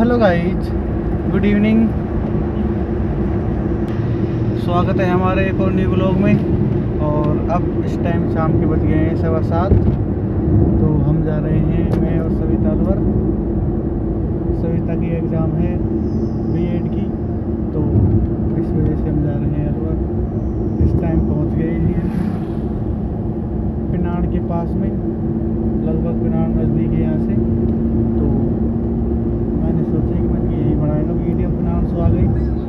Hello guys, good evening. स्वागत है हमारे एक और न्यू व्लॉग में। और अब इस टाइम शाम के बज गए हैं 7:15। तो हम जा रहे हैं, मैं और सविता अलवर। सविता की एग्ज़ाम है B.Ed की, तो इस वजह से हम जा रहे हैं अलवर। इस टाइम पहुंच गए हैं पिनाड़ के पास में, लगभग पिनाड़ नज़दीक है यहाँ से। तो मैंने सोचा कि मैं यही बनाएगा वीडियो। पिनाड़ से आ गई,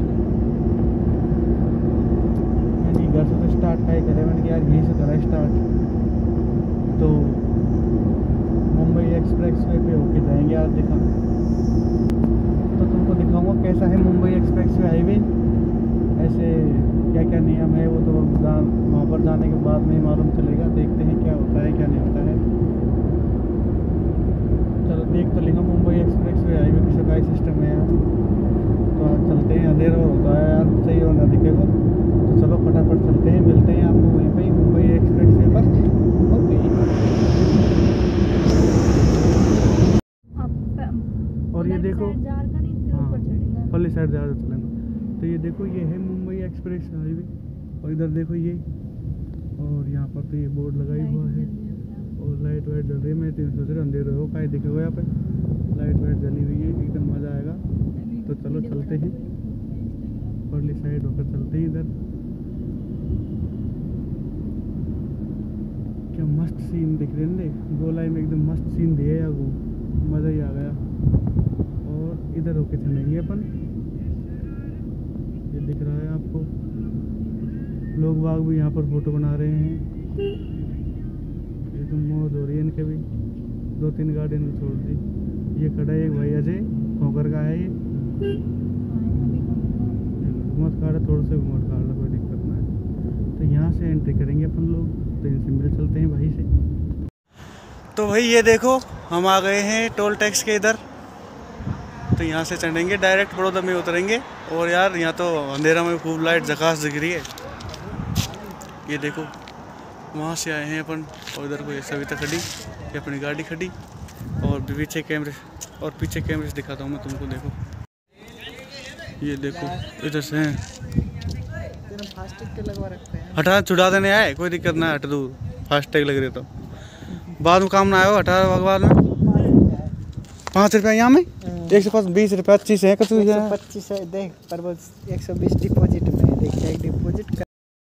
मैंने घर से तो स्टार्ट का ही करा, मैंने यार यहीं से करा स्टार्ट। तो मुंबई एक्सप्रेस वे पे होके जाएंगे आज। देखा तो तुमको दिखाऊंगा कैसा है मुंबई एक्सप्रेस वे हाईवे, ऐसे क्या क्या नियम है वो तो वहाँ पर जाने के बाद में ही मालूम चलेगा। देखते हैं क्या होता है क्या नहीं होता है। चलो देख तो लेंगे मुंबई एक्सप्रेस वे हाईवे कैसा का सिस्टम है यार। तो आज चलते हैं, अंधेरा होता है यार, सही होना दिखेगा। तो चलो फटाफट चलते हैं, मिलते हैं आपको वहीं पे मुंबई एक्सप्रेस वे पर। ओके। और ये देखो, हाँ पल्ली साइड जा रहे चलेंगे। तो ये देखो, ये है मुंबई एक्सप्रेस हाईवे। और इधर देखो ये, और यहाँ पर तो ये बोर्ड लगा ही हुआ है और लाइट वाइट जल रही है। मैं सोच रहा अंधेरा हो का दिखेगा, यहाँ पे लाइट वाइट जली हुई है, एकदम मज़ा आएगा। तो चलो चलते हैं, परली साइड होकर चलते हैं इधर। क्या मस्त सीन दिख रहे हैं, गोलाई में एकदम मस्त सीन दिया है, वो मज़ा ही आ गया। और इधर होके चलेंगे अपन, ये दिख रहा है आपको। लोग बाग भी यहाँ पर फोटो बना रहे हैं, एकदम मौज हो रही है इनके भी। 2-3 गाड़ी ने छोड़ दी। ये खड़ा है एक भाई अजय खोकर का है, ये घुमत काटा, थोड़ा सा घुमत काटा, कोई दिक्कत ना है। तो यहाँ से एंट्री करेंगे अपन लोग, तो इनसे मिल चलते हैं भाई से। तो भाई ये देखो, हम आ गए हैं टोल टैक्स के इधर। तो यहाँ से चढ़ेंगे, डायरेक्ट बड़ौदा में उतरेंगे। और यार यहाँ तो अंधेरा में खूब लाइट झकास दिख रही है। ये देखो वहाँ से आए हैं अपन, और इधर को ये सविता खड़ी, ये अपनी गाड़ी खड़ी। और पीछे कैमरे, और पीछे कैमरे से दिखाता हूँ मैं तुमको। देखो ये देखो, इधर से हैं, हटा छुड़ा देने आए, कोई दिक्कत ना है, हट दूर। फास्टैग लग रहे तो बाद में काम ना आयो, हटा बाद में। 5 रुपया यहाँ में 120 रुपया 25 है, 125 है देख, पर 120 डिपॉजिट में देख, एक डिपॉजिट।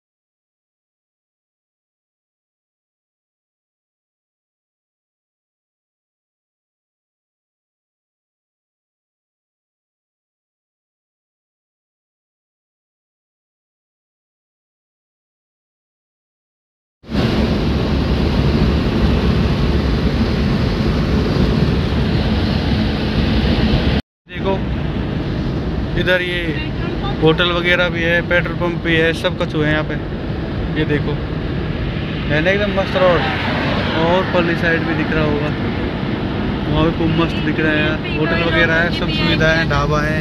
इधर ये होटल वगैरह भी है, पेट्रोल पंप भी है, सब कुछ हुए हैं यहाँ पे। ये देखो है ना, एकदम मस्त रोड। और पल्ली साइड भी दिख रहा होगा, वहाँ भी खूब मस्त दिख रहा है यार। होटल वगैरह है, सब सुविधाएं हैं, ढाबा है।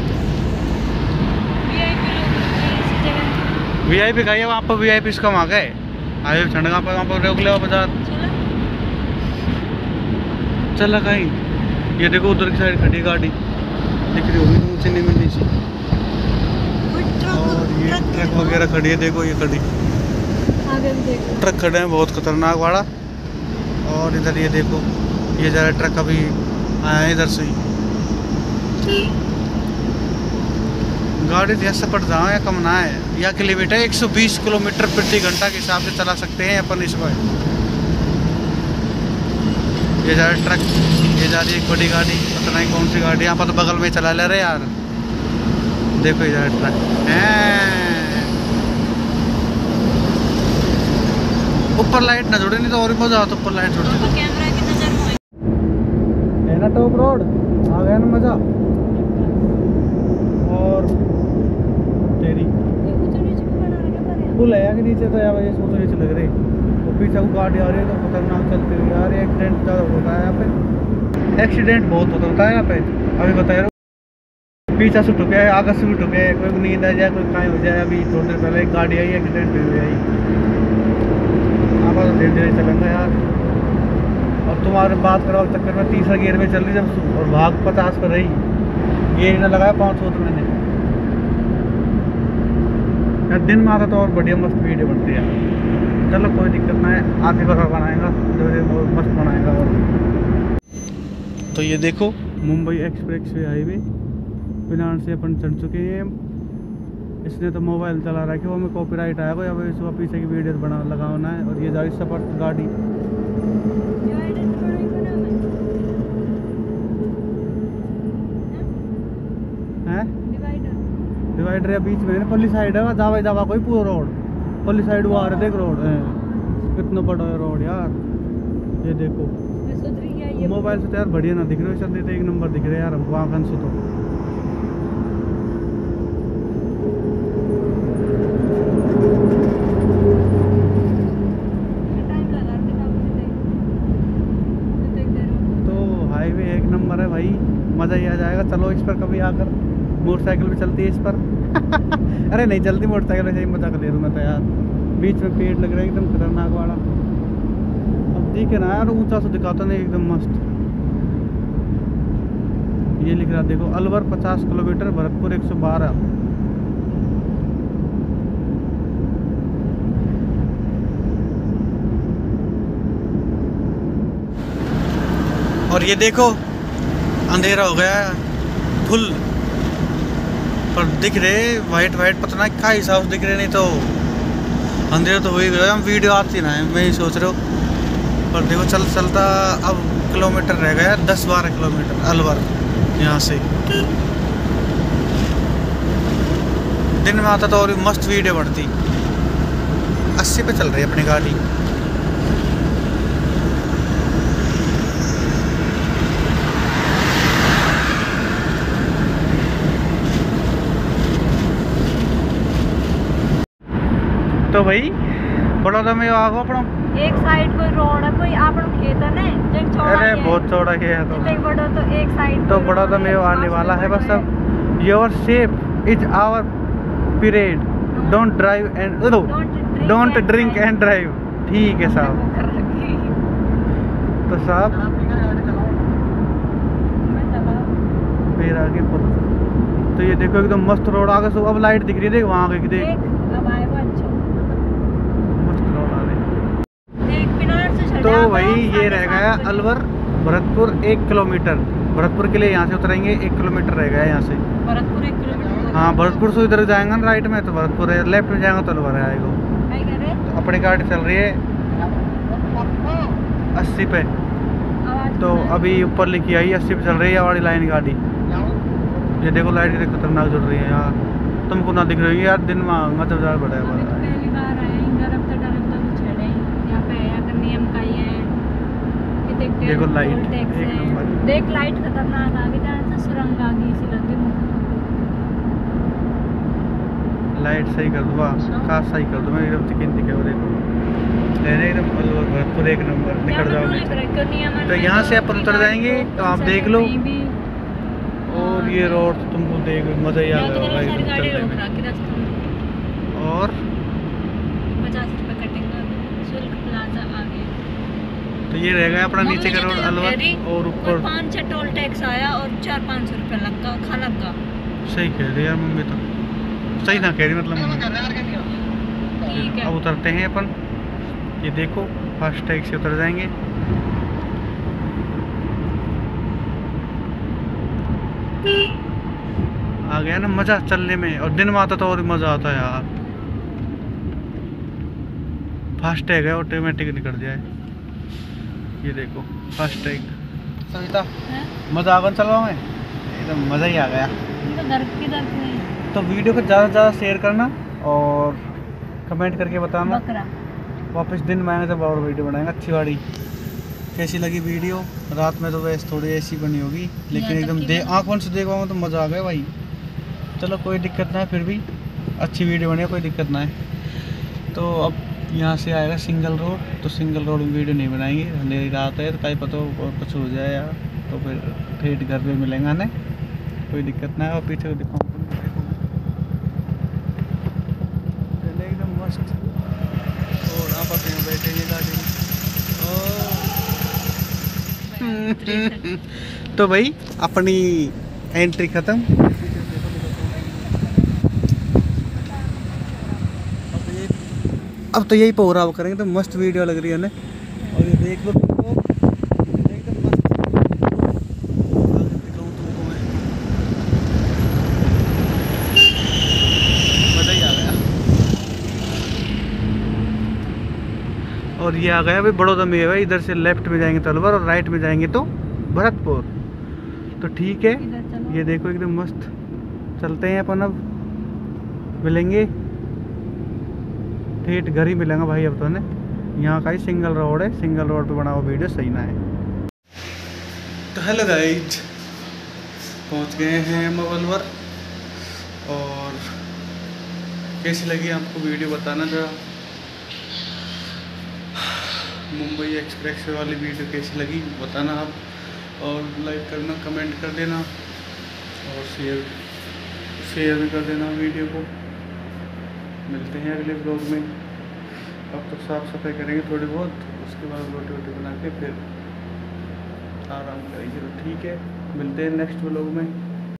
VIP खाइए वहाँ पर, VIP इसका वहाँ गए आए ठंडगा पर, वहाँ पर रोक ले बाजार चला कहीं। ये देखो उधर की साइड खड़ी गाड़ी दिख रही होगी ऊँचे नहीं मिलनी सी। और ये ट्रक वगैरह खड़ी है, देखो ये खड़ी ट्रक खड़े हैं, बहुत खतरनाक वाला। और इधर ये देखो, ये ज़रा ट्रक अभी आया है इधर से ही। गाड़ी जैसे पड़ रहा है, कम ना है। यह के लिमिट है 120 किलोमीटर प्रति घंटा के हिसाब से चला सकते हैं अपन इसमें। ये जा रहा ट्रक, ये जा रही है एक बड़ी गाड़ी, पता नहीं कौन सी गाड़ी। यहाँ पर तो बगल में चला ले रहे यार, देखो ये जा रहा ट्रक है। ऊपर लाइट ना जोड़े, नहीं तो और भी मजा आता ऊपर लाइट जोड़े। है ना टॉप रोड, आ गया ना मजा। और तेरी पुल है कि नीचे, तो यार ये सोच नीचे लग रही। वो पीछे को गाड़ी आ रही है तो खतरनाक चलती हुई आ रही है। एक्सीडेंट ज़्यादा होता है यहाँ पे, एक्सीडेंट बहुत होता है यहाँ पे। अभी बताया पीछे से ठुके, आगे से भी ठुके, कोई नींद आ जाए, कोई कहीं हो जाए। अभी थोड़ी देर पहले एक गाड़ी आई, एक्सीडेंट हुई आई। आप तो धीरे धीरे चलेंगे यार। और तुम्हारे बात कराओ चक्कर में तीसरा गियर में चल रही जब, और भाग 50 पर रही। ये ना लगाया 500 तो मैंने यार, दिन में आता तो और बढ़िया मस्त वीडियो बनती है। चलो कोई दिक्कत ना है, आगे बार बनाएगा जो मस्त बनाएगा। और तो ये देखो मुंबई एक्सप्रेस वे हाईवे पिनान से अपन चढ़ चुके हैं। इसने तो मोबाइल चला रहा है कि वो हमें कॉपीराइट आएगा या फिर इसको पीछे की वीडियो बना लगाना है। और ये जा रही सफर गाड़ी है डिवाइडर या बीच में पल्ली साइड है जावा जावा कोई पूरा रोड पल्ली साइड वो आ रहे देख रोड है कितना बड़ा है रोड यार। ये देखो मोबाइल से तो यार बढ़िया ना दिख रहे हो, चलते तो एक नंबर दिख रहे हैं यार वहाँ कन से तो। हाईवे एक नंबर है भाई, मज़ा ही आ जाएगा। चलो इस पर कभी आकर, मोटरसाइकिल भी चलती है इस पर अरे नहीं चलती मोटरसाइकिल, वैसे ही मजा कर ले रहा मैं तो यार। बीच में पेड़ लग रहा है एकदम खतरनाक वाला। अब दिखे ना यार, ऊंचा सा दिखाता नहीं एकदम मस्त। ये लिख रहा देखो अलवर 50 किलोमीटर, भरतपुर 112। और ये देखो अंधेरा हो गया है फुल, पर दिख रहे वाइट वाइट पता नहीं क्या हिसाब से दिख रहे, नहीं तो अंधेरा तो हो ही गया। हम वीडियो आती ना है, मैं ही सोच रहा हूँ। पर देखो चलता अब किलोमीटर रह गया 10-12 किलोमीटर अलवर यहाँ से। दिन में आता तो और मस्त वीडियो बढ़ती। 80 पे चल रही है अपनी गाड़ी। तो भाई बड़ौदा में आगो अपना एक साइड कोई रोड है, कोई आपन खेत है ना जो चौड़ा है। अरे बहुत चौड़ा है तो बड़ा तो एक साइड तो बड़ौदा में आने वाला है बस। अब your safe is our period, don't drive and don't drink and drive. ठीक है साहब। तो साहब फिर आगे तो ये देखो एकदम मस्त रोड आगे से। अब लाइट दिख रही है, देख वहाँ आगे देख तो भाई ये रह गया अलवर भरतपुर 1 किलोमीटर। भरतपुर के लिए यहाँ से उतरेंगे 1 किलोमीटर रह गया यहाँ से। भरतपुर 1 किलोमीटर। हाँ भरतपुर से इधर जाएंगे ना राइट में तो भरतपुर है, लेफ्ट में जाएंगे तो अलवर आएगा। तो अपनी गाड़ी चल रही है 80 पे, तो अभी ऊपर लिखी आई 80 पे चल रही है वाली लाइन गाड़ी। ये देखो लाइट कितनी खतरनाक जुड़ रही है यार, तुमको ना दिख रही है यार। दिन में मतलब ज़्यादा बड़ा है। देखो लाइट देख लाइट खतरनाक आ गई, जाने से सुरंग आ गई सी लगी। लाइट सही कर दूँगा, खास सही कर दूँगा एकदम चिकन दिखे। और एकदम भरतपुर 1 नंबर निकल जाओगे। तो यहाँ से अपन उतर जाएंगे तो आप देख लो। और ये रोड तुमको देख मज़ा ही आ गया एकदम चलने में। और 50 रुपये कटेंगे, शुल्क प्लाजा आ गया। तो ये रह गया अपना नीचे का रोड अलवर। और ऊपर 5-6 टोल टैक्स आया और 400-500 रुपये लगा खाना का। सही कह रही यार मम्मी, तो सही ना कह रही मतलब मम्मी। ठीक है अब उतरते हैं अपन। ये देखो फास्ट टैग से उतर जाएंगे। आ गया ना मज़ा चलने में। और दिन में आता तो और मज़ा आता है यार। फास्ट टैग है ऑटोमेटिक निकल जाए। ये देखो फास्ट टैग। सविता मज़ा आ गया चलवा में, एकदम मज़ा ही आ गया। तो वीडियो को ज़्यादा से ज़्यादा शेयर करना और कमेंट करके बताना। वापस दिन में आएंगे तब और वीडियो बनाएंगे अच्छी वाली। कैसी लगी वीडियो? रात में तो वैसे थोड़ी ऐसी बनी होगी, लेकिन एकदम आँख बंद से देखवाऊँ तो मज़ा आ गया भाई। चलो कोई दिक्कत ना है, फिर भी अच्छी वीडियो बनी, कोई दिक्कत ना है। तो अब यहाँ से आएगा सिंगल रोड, तो सिंगल रोड में वीडियो नहीं बनाएंगे, अंधेरी रात है तो कहीं पता और कुछ हो जाए यार, तो फिर ठेठ घर पे मिलेंगे ना, कोई दिक्कत ना है। और पीछे को दिखाऊँ एकदम मस्त। और आप अपने बैठे हैं गाड़ी में। तो भाई अपनी एंट्री ख़त्म। अब तो यही पोहराव करेंगे तो मस्त वीडियो लग रही है ना। और ये देख लो तुमको एकदम मस्त दिखाऊं तुमको मैं, मज़ा ही आ गया। और ये आ गया भाई बड़ौदा में है भाई, इधर से लेफ्ट में जाएंगे तो अलवर और राइट में जाएंगे तो भरतपुर। तो ठीक है, ये देखो एकदम मस्त। चलते हैं अपन, अब मिलेंगे ठेठ घर ही मिलेंगे भाई अब तो ने। यहाँ का ही सिंगल रोड है, सिंगल रोड पे बना हुआ वीडियो सही ना है। तो हेलो गाइज, पहुँच गए हैं हम अलवर। और कैसी लगी आपको वीडियो बताना जरा। मुंबई एक्सप्रेस वाली वीडियो कैसी लगी बताना आप, और लाइक करना, कमेंट कर देना और शेयर भी कर देना वीडियो को। मिलते हैं अगले ब्लॉग में। अब तो साफ़ सफाई करेंगे थोड़ी बहुत, उसके बाद रोटी वोटी बना के फिर आराम करेंगे। तो ठीक है, मिलते हैं नेक्स्ट ब्लॉग में।